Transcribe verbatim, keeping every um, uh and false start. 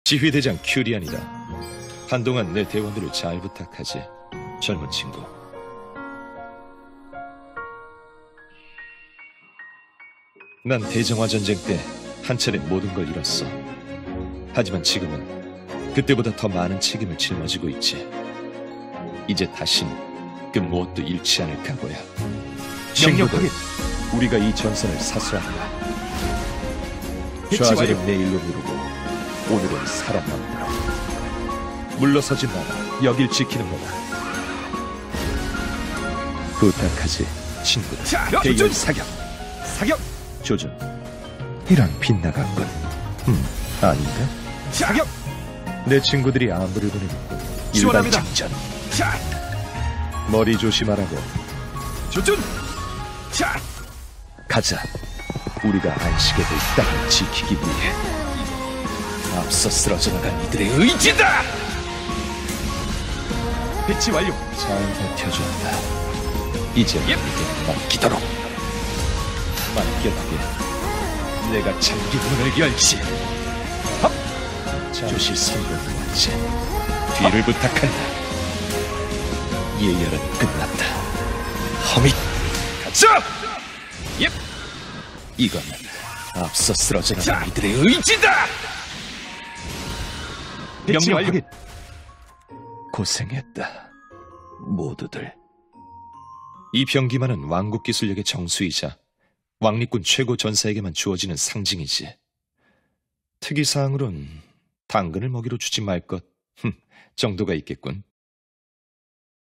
지휘대장 큐리안이다. 한동안 내 대원들을 잘 부탁하지, 젊은 친구. 난 대정화 전쟁 때 한 차례 모든 걸 잃었어. 하지만 지금은 그때보다 더 많은 책임을 짊어지고 있지. 이제 다신 그 무엇도 잃지 않을 각오야. 친구들, 우리가 이 전선을 사수한다. 좌절은 내일로 미루고 오늘은 사람만 보라. 물러서지 마라. 여길 지키는 거다. 부탁하지, 친구들. 대열 사격! 사격! 조준. 이런 빗나갔군. 음, 아닌가? 사격! 내 친구들이 안부를 보내놓고 일반 작전. 자! 머리 조심하라고. 조준! 자! 가자. 우리가 안식의 이 땅을 지키기 위해. 앞서 쓰러져 나간 이들의 의지다! 배치 완료. 잘 버텨준다. 이제 예. 우리에게 맡기도록. 맡겨두게. 내가 장기 문을 열지. 헉! 조실 선고 왔지. 뒤를 부탁한다. 예열은 끝났다. 허밋, 가자! 예. 이건 앞서 쓰러져 나간 자. 이들의 의지다! 배치 완료. 고생했다, 모두들. 이 병기만은 왕국 기술력의 정수이자 왕립군 최고 전사에게만 주어지는 상징이지. 특이사항으론 당근을 먹이로 주지 말 것 흠, 정도가 있겠군.